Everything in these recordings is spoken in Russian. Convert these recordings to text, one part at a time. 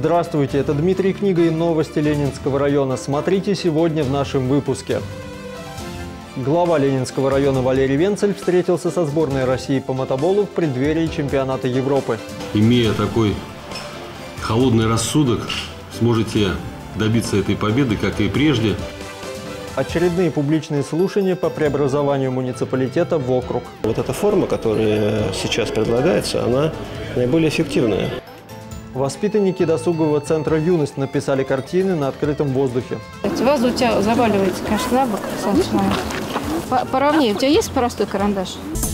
Здравствуйте, это Дмитрий Книга и новости Ленинского района. Смотрите сегодня в нашем выпуске. Глава Ленинского района Валерий Венцель встретился со сборной России по мотоболу в преддверии чемпионата Европы. Имея такой холодный рассудок, сможете добиться этой победы, как и прежде. Очередные публичные слушания по преобразованию муниципалитета в округ. Вот эта форма, которая сейчас предлагается, она наиболее эффективная. Воспитанники досугового центра «Юность» написали картины на открытом воздухе. Ваза у тебя заваливается, конечно, на бок, поровнее. У тебя есть простой карандаш?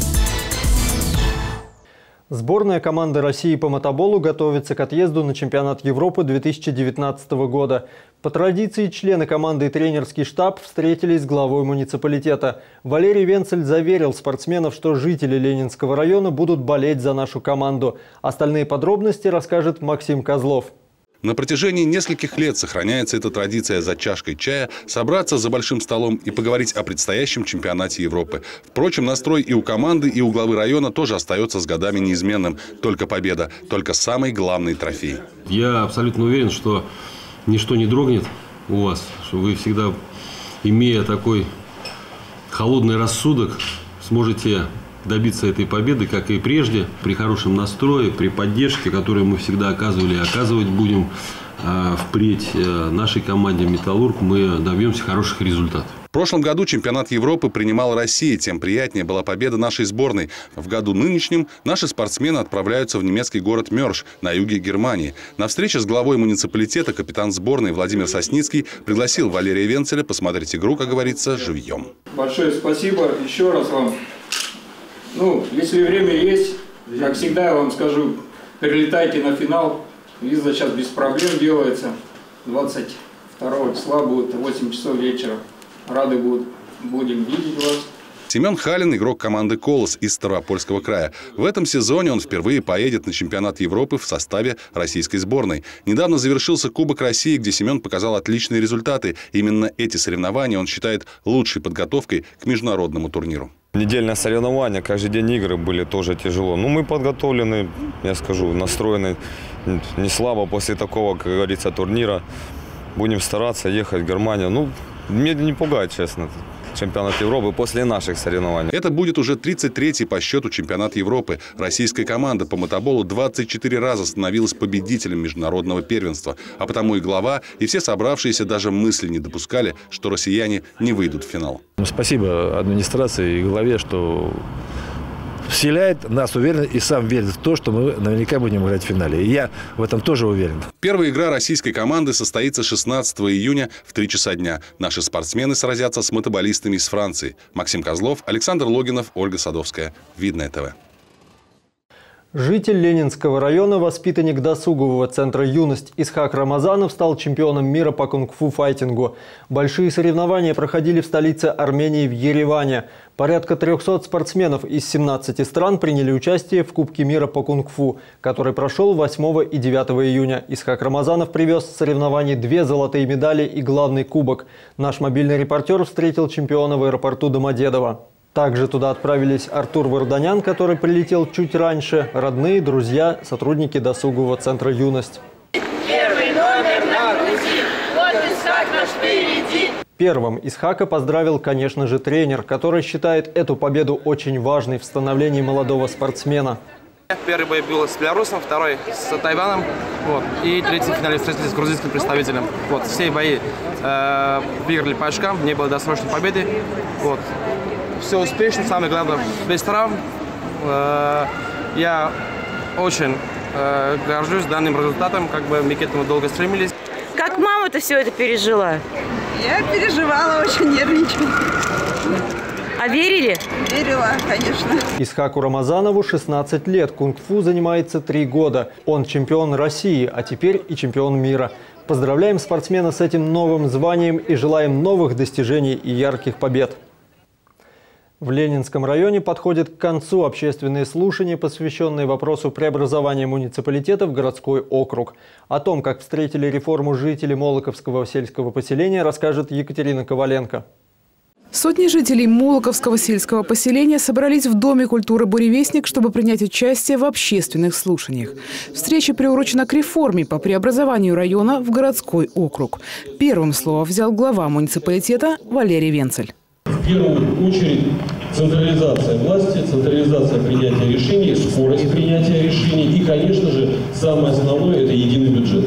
Сборная команды России по мотоболу готовится к отъезду на чемпионат Европы 2019 года. По традиции члены команды и тренерский штаб встретились с главой муниципалитета. Валерий Венцель заверил спортсменов, что жители Ленинского района будут болеть за нашу команду. Остальные подробности расскажет Максим Козлов. На протяжении нескольких лет сохраняется эта традиция за чашкой чая собраться за большим столом и поговорить о предстоящем чемпионате Европы. Впрочем, настрой и у команды, и у главы района тоже остается с годами неизменным. Только победа, только самый главный трофей. Я абсолютно уверен, что ничто не дрогнет у вас, что вы всегда, имея такой холодный рассудок, сможете добиться этой победы, как и прежде, при хорошем настрое, при поддержке, которую мы всегда оказывали и оказывать будем впредь нашей команде «Металлург», мы добьемся хороших результатов. В прошлом году чемпионат Европы принимала Россия, тем приятнее была победа нашей сборной. В году нынешнем наши спортсмены отправляются в немецкий город Мёрш на юге Германии. На встрече с главой муниципалитета капитан сборной Владимир Сосницкий пригласил Валерия Венцеля посмотреть игру, как говорится, живьем. Большое спасибо еще раз вам. Если время есть, как всегда я вам скажу, прилетайте на финал. Виза сейчас без проблем делается. 22 числа будет 8 часов вечера. Рады будем видеть вас. Семен Халин – игрок команды «Колос» из Ставропольского края. В этом сезоне он впервые поедет на чемпионат Европы в составе российской сборной. Недавно завершился Кубок России, где Семен показал отличные результаты. Именно эти соревнования он считает лучшей подготовкой к международному турниру. Недельное соревнование, каждый день игры были тоже тяжело. Мы подготовлены, я скажу, настроены не слабо после такого, как говорится, турнира. Будем стараться ехать в Германию. Меня не пугает, честно, чемпионат Европы после наших соревнований. Это будет уже 33-й по счету чемпионат Европы. Российская команда по мотоболу 24 раза становилась победителем международного первенства. А потому и глава, и все собравшиеся даже мысли не допускали, что россияне не выйдут в финал. Спасибо администрации и главе, что вселяет нас уверенность и сам верит в то, что мы наверняка будем играть в финале. И я в этом тоже уверен. Первая игра российской команды состоится 16 июня в 3 часа дня. Наши спортсмены сразятся с мотоболистами из Франции. Максим Козлов, Александр Логинов, Ольга Садовская. Видное ТВ. Житель Ленинского района, воспитанник досугового центра «Юность» Исхак Рамазанов стал чемпионом мира по кунг-фу файтингу. Большие соревнования проходили в столице Армении в Ереване. Порядка 300 спортсменов из 17 стран приняли участие в Кубке мира по кунг-фу, который прошел 8 и 9 июня. Исхак Рамазанов привез с соревнований 2 золотые медали и главный кубок. Наш мобильный репортер встретил чемпиона в аэропорту Домодедово. Также туда отправились Артур Варданян, который прилетел чуть раньше, родные, друзья, сотрудники досугового центра «Юность». Первый номер на груди, вот Исхак наш впереди. Первым Исхака поздравил, конечно же, тренер, который считает эту победу очень важной в становлении молодого спортсмена. Первый бой был с белорусом, второй с тайваном, и третий в финале встретились с грузинским представителем. Все бои выиграли по очкам, не было досрочной победы. Все успешно, самое главное, без травм. Я очень горжусь данным результатом, мы к этому долго стремились. Как мама-то все это пережила? Я переживала, очень нервничала. А верили? Верила, конечно. Исхаку Рамазанову 16 лет, кунг-фу занимается 3 года. Он чемпион России, а теперь и чемпион мира. Поздравляем спортсмена с этим новым званием и желаем новых достижений и ярких побед. В Ленинском районе подходят к концу общественные слушания, посвященные вопросу преобразования муниципалитета в городской округ. О том, как встретили реформу жители Молоковского сельского поселения, расскажет Екатерина Коваленко. Сотни жителей Молоковского сельского поселения собрались в Доме культуры «Буревестник», чтобы принять участие в общественных слушаниях. Встреча приурочена к реформе по преобразованию района в городской округ. Первым слово взял глава муниципалитета Валерий Венцель. В первую очередь централизация власти, централизация принятия решений, скорость принятия решений и, конечно же, самое основное – это единый бюджет.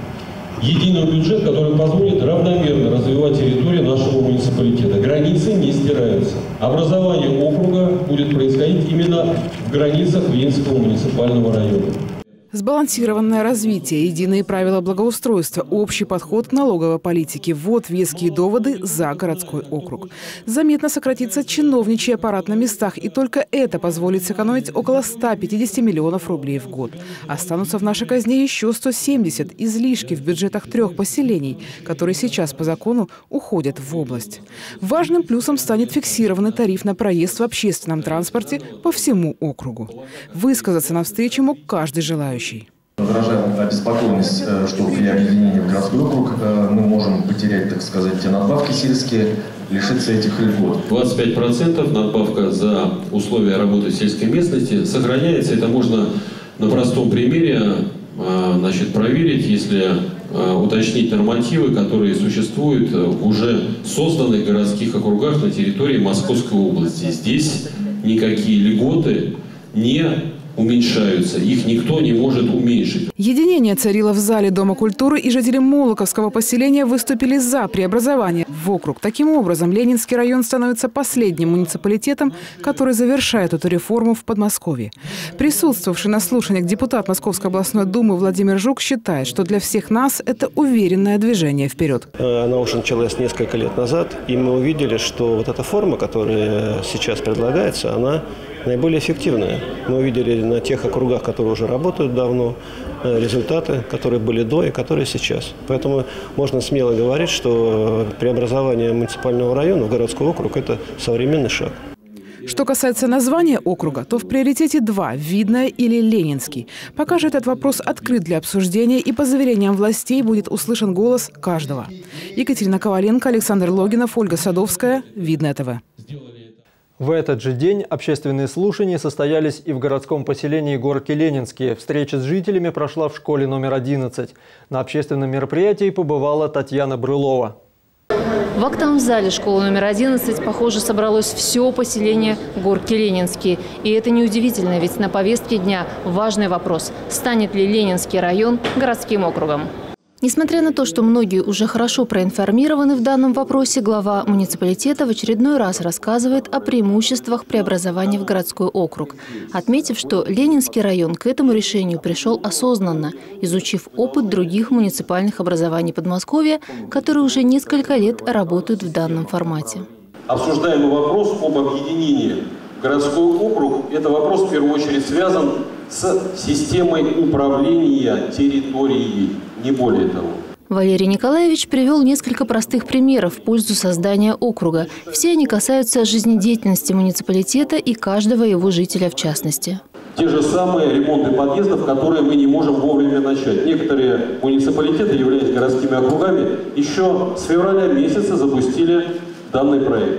Единый бюджет, который позволит равномерно развивать территорию нашего муниципалитета. Границы не стираются. Образование округа будет происходить именно в границах Ленинского муниципального района. Сбалансированное развитие, единые правила благоустройства, общий подход к налоговой политике – вот веские доводы за городской округ. Заметно сократится чиновничий аппарат на местах, и только это позволит сэкономить около 150 миллионов рублей в год. Останутся в нашей казне еще 170 излишки в бюджетах 3 поселений, которые сейчас по закону уходят в область. Важным плюсом станет фиксированный тариф на проезд в общественном транспорте по всему округу. Высказаться на встрече мог каждый желающий. Выражаем обеспокоенность, что при объединении в городской округ мы можем потерять, так сказать, те надбавки сельские, лишиться этих льгот. 25% надбавка за условия работы в сельской местности сохраняется. Это можно на простом примере проверить, если уточнить нормативы, которые существуют в уже созданных городских округах на территории Московской области. Здесь никакие льготы не уменьшаются, их никто не может уменьшить. Единение царило в зале Дома культуры, и жители Молоковского поселения выступили за преобразование в округ. Таким образом, Ленинский район становится последним муниципалитетом, который завершает эту реформу в Подмосковье. Присутствовавший на слушаниях депутат Московской областной думы Владимир Жук считает, что для всех нас это уверенное движение вперед. Она уже началась несколько лет назад, и мы увидели, что вот эта форма, которая сейчас предлагается, она наиболее эффективная. Мы увидели на тех округах, которые уже работают давно, результаты, которые были до и которые сейчас. Поэтому можно смело говорить, что преобразование муниципального района в городской округ – это современный шаг. Что касается названия округа, то в приоритете 2 – Видное или Ленинский. Пока же этот вопрос открыт для обсуждения, и по заверениям властей будет услышан голос каждого. Екатерина Коваленко, Александр Логинов, Ольга Садовская, Видное ТВ. В этот же день общественные слушания состоялись и в городском поселении Горки Ленинские. Встреча с жителями прошла в школе номер 11. На общественном мероприятии побывала Татьяна Брылова. В актовом зале школы номер 11, похоже, собралось все поселение Горки Ленинские. И это неудивительно, ведь на повестке дня важный вопрос – станет ли Ленинский район городским округом? Несмотря на то, что многие уже хорошо проинформированы в данном вопросе, глава муниципалитета в очередной раз рассказывает о преимуществах преобразования в городской округ, отметив, что Ленинский район к этому решению пришел осознанно, изучив опыт других муниципальных образований Подмосковья, которые уже несколько лет работают в данном формате. Обсуждаемый вопрос об объединении в городской округ – это вопрос в первую очередь связан с системой управления территорией. Не более того. Валерий Николаевич привел несколько простых примеров в пользу создания округа. Все они касаются жизнедеятельности муниципалитета и каждого его жителя в частности. Те же самые ремонты подъездов, которые мы не можем вовремя начать. Некоторые муниципалитеты, являясь городскими округами, еще с февраля месяца запустили данный проект,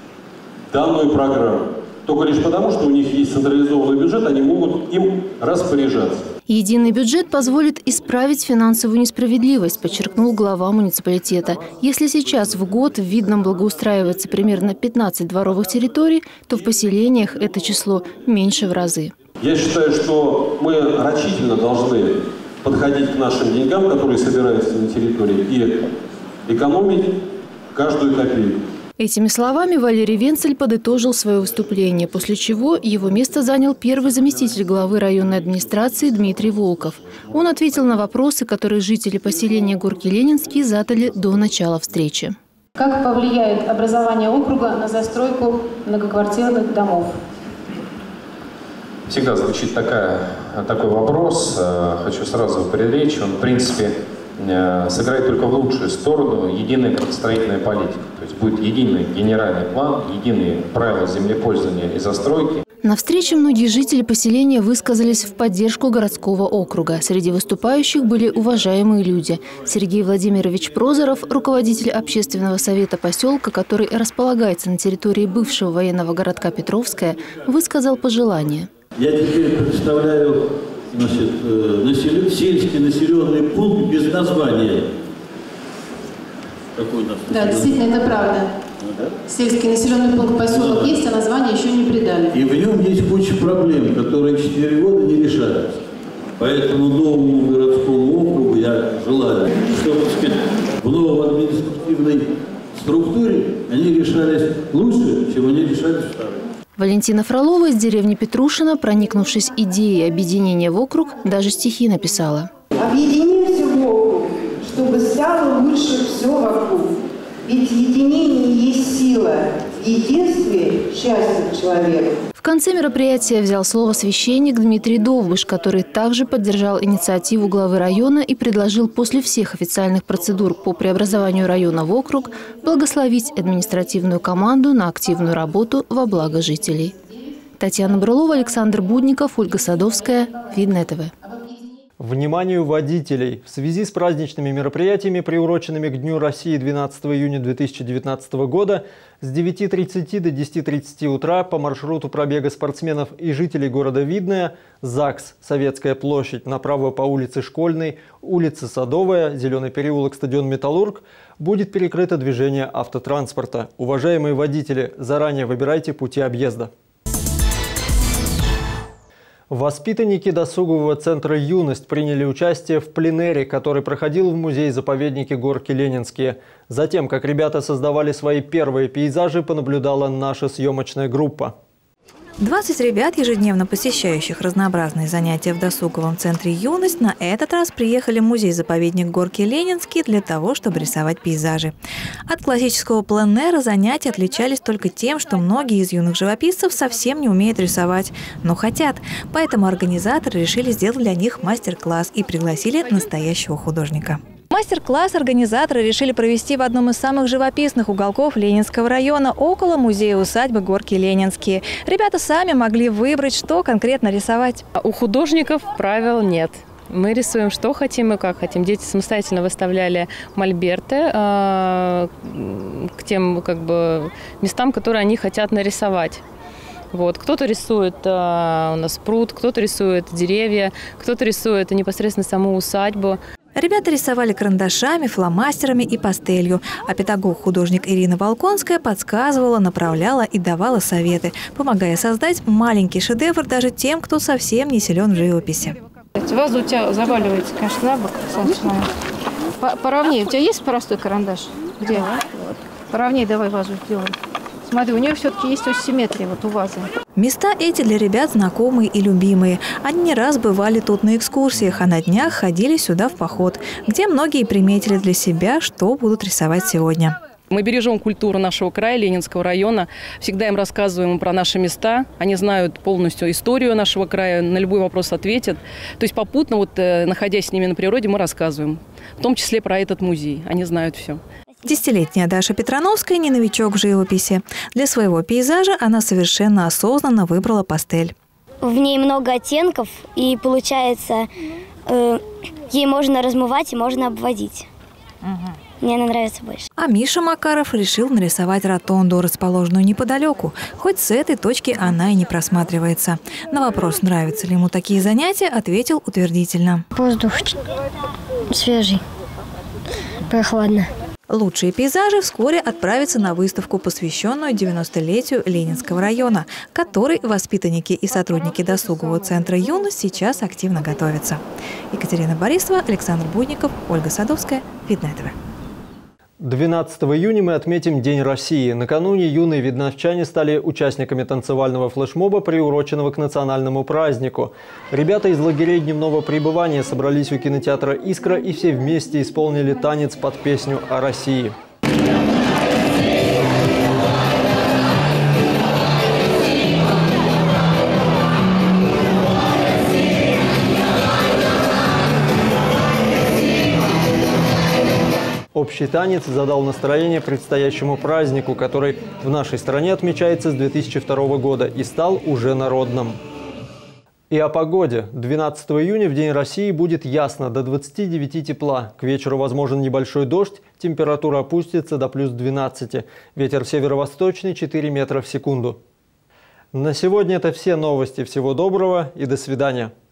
данную программу. Только лишь потому, что у них есть централизованный бюджет, они могут им распоряжаться. Единый бюджет позволит исправить финансовую несправедливость, подчеркнул глава муниципалитета. Если сейчас в год в Видном благоустраивается примерно 15 дворовых территорий, то в поселениях это число меньше в разы. Я считаю, что мы рачительно должны подходить к нашим деньгам, которые собираются на территории, и экономить каждую копейку. Этими словами Валерий Венцель подытожил свое выступление, после чего его место занял первый заместитель главы районной администрации Дмитрий Волков. Он ответил на вопросы, которые жители поселения Горки Ленинские задали до начала встречи. Как повлияет образование округа на застройку многоквартирных домов? Всегда звучит такой вопрос. Хочу сразу преречь. Он, в принципе, сыграет только в лучшую сторону единая градостроительная политика. То есть будет единый генеральный план, единые правила землепользования и застройки. На встрече многие жители поселения высказались в поддержку городского округа. Среди выступающих были уважаемые люди. Сергей Владимирович Прозоров, руководитель общественного совета поселка, который располагается на территории бывшего военного городка Петровская, высказал пожелание. Я теперь представляю, сельский населенный пункт без названия. Какой у нас? Да, действительно, это правда. Сельский населенный пункт поселок есть, а название еще не придали. И в нем есть куча проблем, которые 4 года не решаются. Поэтому новому городскому округу я желаю, чтобы, так сказать, в новой административной структуре они решались лучше, чем они решались в старой. Валентина Фролова из деревни Петрушина, проникнувшись идеей объединения в округ, даже стихи написала. Объединимся в округ, чтобы стало лучше все вокруг. Ведь единение есть сила, в единстве счастье человека. В конце мероприятия взял слово священник Дмитрий Довбыш, который также поддержал инициативу главы района и предложил после всех официальных процедур по преобразованию района в округ благословить административную команду на активную работу во благо жителей. Татьяна Брылова, Александр Будников, Ольга Садовская, Видное ТВ. Вниманию водителей! В связи с праздничными мероприятиями, приуроченными к Дню России 12 июня 2019 года, с 9:30 до 10:30 утра по маршруту пробега спортсменов и жителей города Видное ЗАГС, Советская площадь, направо по улице Школьной, улица Садовая, Зеленый переулок, стадион Металлург, будет перекрыто движение автотранспорта. Уважаемые водители, заранее выбирайте пути объезда. Воспитанники досугового центра «Юность» приняли участие в пленэре, который проходил в музее-заповеднике Горки Ленинские. Затем, как ребята создавали свои первые пейзажи, понаблюдала наша съемочная группа. 20 ребят, ежедневно посещающих разнообразные занятия в досуговом центре «Юность», на этот раз приехали в музей-заповедник Горки Ленинские для того, чтобы рисовать пейзажи. От классического пленэра занятия отличались только тем, что многие из юных живописцев совсем не умеют рисовать, но хотят. Поэтому организаторы решили сделать для них мастер-класс и пригласили настоящего художника. Мастер-класс организаторы решили провести в одном из самых живописных уголков Ленинского района, около музея-усадьбы Горки Ленинские. Ребята сами могли выбрать, что конкретно рисовать. У художников правил нет. Мы рисуем, что хотим и как хотим. Дети самостоятельно выставляли мольберты к тем местам, которые они хотят нарисовать. Вот. Кто-то рисует у нас пруд, кто-то рисует деревья, кто-то рисует непосредственно саму усадьбу. Ребята рисовали карандашами, фломастерами и пастелью, а педагог-художник Ирина Волконская подсказывала, направляла и давала советы, помогая создать маленький шедевр даже тем, кто совсем не силен в живописи. Ваза у тебя заваливается, конечно, на бок, поровнее. У тебя есть простой карандаш? Где? Поровнее давай вазу сделаем. Смотри, у нее все-таки есть асимметрия вот у вазы. Места эти для ребят знакомые и любимые. Они не раз бывали тут на экскурсиях, а на днях ходили сюда в поход, где многие приметили для себя, что будут рисовать сегодня. Мы бережем культуру нашего края, Ленинского района. Всегда им рассказываем про наши места. Они знают полностью историю нашего края, на любой вопрос ответят. То есть попутно, находясь с ними на природе, мы рассказываем. В том числе про этот музей. Они знают все. 10-летняя Даша Петрановская не новичок в живописи. Для своего пейзажа она совершенно осознанно выбрала пастель. В ней много оттенков, и получается, ей можно размывать и можно обводить. Мне она нравится больше. А Миша Макаров решил нарисовать ротонду, расположенную неподалеку. Хоть с этой точки она и не просматривается. На вопрос, нравятся ли ему такие занятия, ответил утвердительно. Воздух свежий, прохладно. Лучшие пейзажи вскоре отправятся на выставку, посвященную 90-летию Ленинского района, к которой воспитанники и сотрудники досугового центра «Юность» сейчас активно готовятся. Екатерина Борисова, Александр Будников, Ольга Садовская, Видное ТВ. 12 июня мы отметим День России. Накануне юные видновчане стали участниками танцевального флешмоба, приуроченного к национальному празднику. Ребята из лагерей дневного пребывания собрались у кинотеатра «Искра» и все вместе исполнили танец под песню о России. общий танец задал настроение предстоящему празднику, который в нашей стране отмечается с 2002 года и стал уже народным. И о погоде. 12 июня в День России будет ясно, до 29 тепла. К вечеру возможен небольшой дождь, температура опустится до плюс 12. Ветер северо-восточный 4 метра в секунду. На сегодня это все новости. Всего доброго и до свидания.